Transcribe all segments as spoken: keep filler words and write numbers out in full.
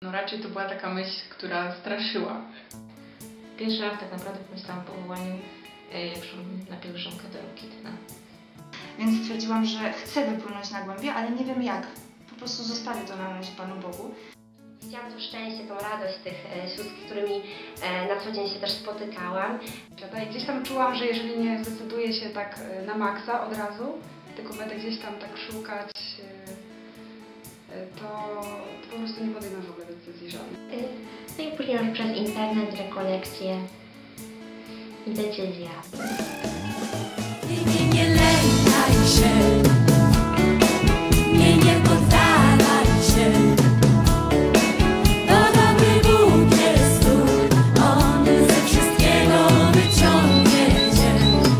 No raczej to była taka myśl, która straszyła. Pierwszy raz tak naprawdę pomyślałam o powołaniu, jak szłam na pielgrzymkę do Rokitna. Więc stwierdziłam, że chcę wypłynąć na głębie, ale nie wiem jak. Po prostu zostawię to na razie Panu Bogu. Widziałam to szczęście, tą radość tych sióstr, z którymi na co dzień się też spotykałam. I gdzieś tam czułam, że jeżeli nie zdecyduję się tak na maksa od razu, tylko będę gdzieś tam tak szukać, to, to po prostu nie podejmę w ogóle decyzji żadnej. No i później już przez internet, rekolekcje i decyzja. Nie, nie lękaj się, nie, nie poddawaj się. To dobry Bóg jest tu, On ze wszystkiego wyciągnie cię.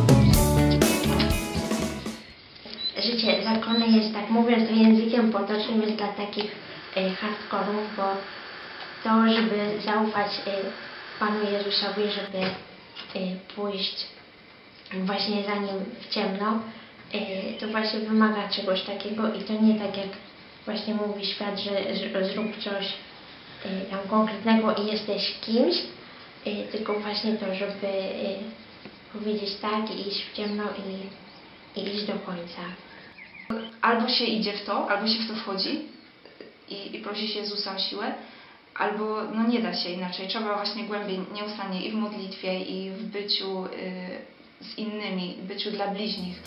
Życie zakonne jest, tak mówiąc to językiem potocznym, jest dla takich y, hardkorów, bo to, żeby zaufać y, Panu Jezusowi, żeby y, pójść właśnie za Nim w ciemno, y, to właśnie wymaga czegoś takiego i to nie tak jak właśnie mówi świat, że, że zrób coś y, tam konkretnego i jesteś kimś, y, tylko właśnie to, żeby y, powiedzieć tak i iść w ciemno i, i iść do końca. Albo się idzie w to, albo się w to wchodzi i, i prosi się Jezusa o siłę, albo no nie da się inaczej. Trzeba właśnie głębiej, nieustannie i w modlitwie, i w byciu y, z innymi, byciu dla bliźnich.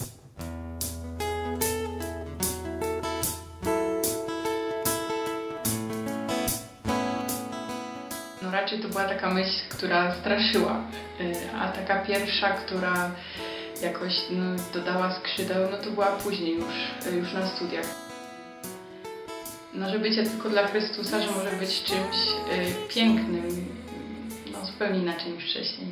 No raczej to była taka myśl, która straszyła, a taka pierwsza, która jakoś no, dodała skrzydeł, no to była później już, już na studiach. No, że bycie tylko dla Chrystusa, że może być czymś y, pięknym, no, zupełnie inaczej niż wcześniej.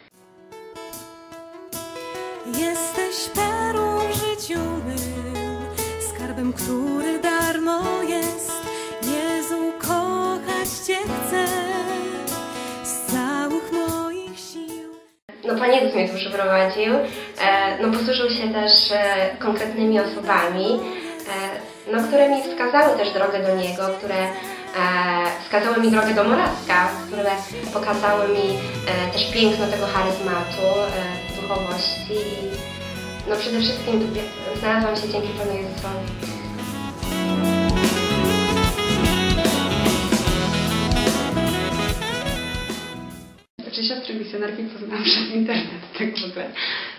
Jesteś perłą w życiu mym, skarbem, który darmo jest. Jezu, kochać Cię chcę z całych moich sił. No Pan Jezus mnie tu przyprowadził, e, no posłużył się też e, konkretnymi osobami, e, no, które mi wskazały też drogę do Niego, które e, wskazały mi drogę do Morawska, które pokazały mi e, też piękno tego charyzmatu, e, duchowości. No przede wszystkim znalazłam się dzięki Panu Jezusowi. Znaczy siostry misjonarki poznałam przez internet, tak w ogóle.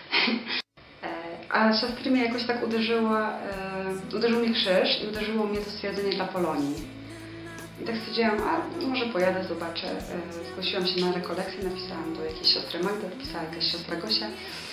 A siostry mnie jakoś tak uderzyło, e, uderzył mnie krzyż i uderzyło mnie to stwierdzenie dla Polonii. I tak stwierdziłam, a może pojadę, zobaczę. E, zgłosiłam się na rekolekcję, napisałam do jakiejś siostry Magdy, odpisała jakaś siostra Gosia.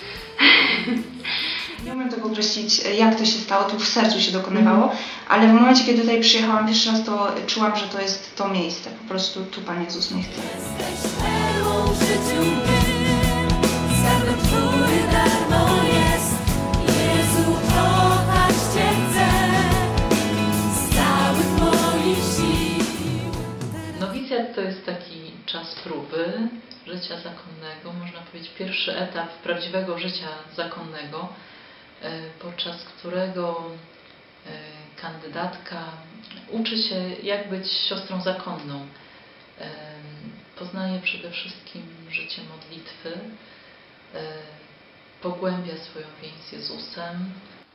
Nie umiem tego określić, jak to się stało, to w sercu się dokonywało, mm. ale w momencie, kiedy tutaj przyjechałam pierwszy raz, to czułam, że to jest to miejsce. Po prostu tu Pan Jezus mnie chce. Jesteś perłą w życiu mym, skarbem, który darmo jest. Jezu, kochać Cię chcę z całych moich sił. Nowicjat to jest taki czas próby życia zakonnego, można powiedzieć pierwszy etap prawdziwego życia zakonnego, podczas którego kandydatka uczy się, jak być siostrą zakonną. Poznaje przede wszystkim życie modlitwy, pogłębia swoją więź z Jezusem.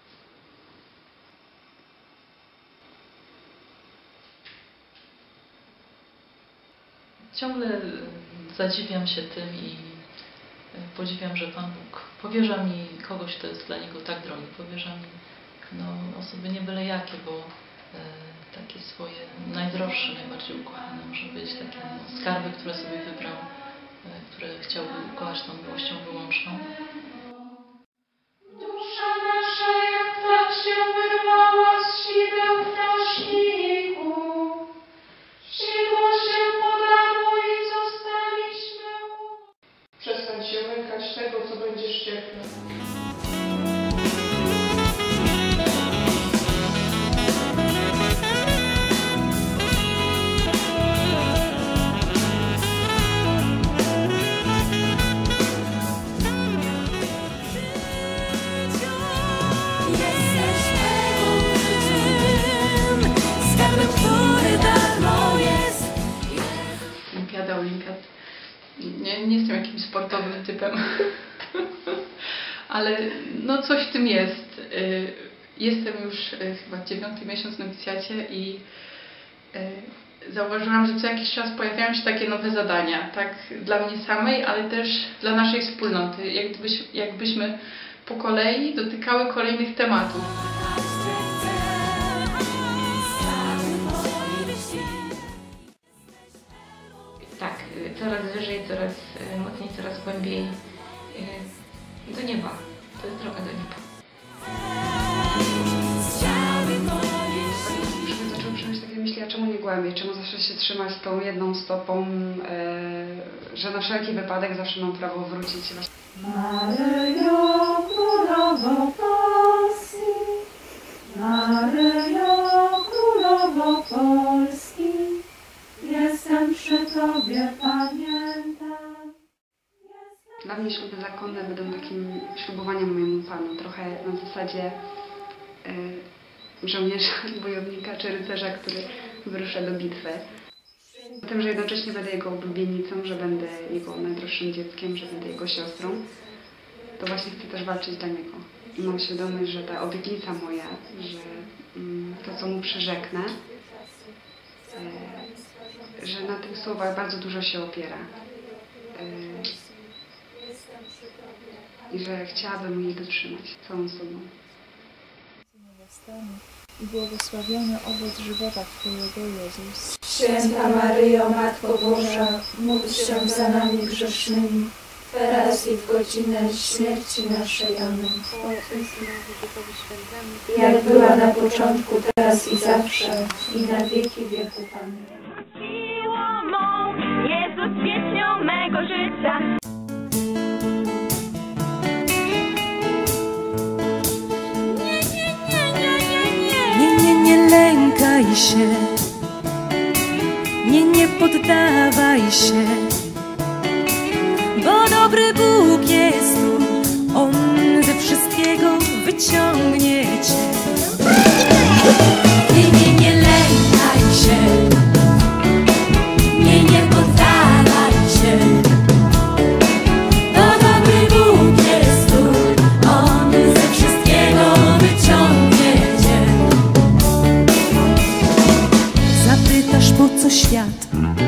Ciągle zadziwiam się tym i podziwiam, że Pan Bóg powierza mi kogoś, kto jest dla Niego tak drogi. Powierza mi no, osoby nie byle jakie, bo e, takie swoje najdroższe, najbardziej ukochane może być, takie no, skarby, które sobie wybrał, e, które chciałby ukochać tą miłością wyłączną. Dusza nasza jak tak się wyrwała z sideł w nośniku. Sidło się podarło i zostaliśmy u... Przestań się lękać tego, co będziesz cierpiał. nie jestem jakimś sportowym typem, ale no coś w tym jest. Y, Jestem już y, chyba dziewiąty miesiąc w nowicjacie i y, zauważyłam, że co jakiś czas pojawiają się takie nowe zadania, tak dla mnie samej, ale też dla naszej wspólnoty, jakbyś, jakbyśmy po kolei dotykały kolejnych tematów. Tak, coraz wyżej, coraz mocniej, coraz głębiej do nieba. To jest droga do nieba. Już zaczęły przychodzić takie myśli, a czemu nie głębiej? Czemu zawsze się trzymać tą jedną stopą, e, że na wszelki wypadek zawsze mam prawo wrócić. Maryjo, Królowo Polski, Maryjo, Królowo Polski, jestem przy Tobie, pamiętam. Dla mnie śluby zakonne będą takim ślubowaniem mojemu Panu, trochę na zasadzie y, żołnierza, bojownika czy rycerza, który wyrusza do bitwy. O tym, że jednocześnie będę jego oblubienicą, że będę jego najdroższym dzieckiem, że będę jego siostrą, to właśnie chcę też walczyć dla niego. I mam świadomość, że ta obietnica moja, że mm, to, co mu przyrzeknę, y, że na tych słowach bardzo dużo się opiera. Y, I że chciałabym jej dotrzymać całą sobą. I błogosławiony owoc żywota Twojego, Jezus. Święta Maryjo, Matko Boża, módl się za nami grzesznymi, teraz i w godzinę śmierci naszej. Amen. Jak była na początku, teraz i zawsze, i na wieki wieków. Amen. Jezus, pieśnią mego życia. Nie lękaj się, nie, nie poddawaj się, bo dobry Bóg jest tu, On ze wszystkiego wyciągnie cię. Nie, nie, nie lękaj się, nie, nie poddawaj się, bo dobry Bóg jest tu, On ze wszystkiego wyciągnie cię. Zapytasz, po co świat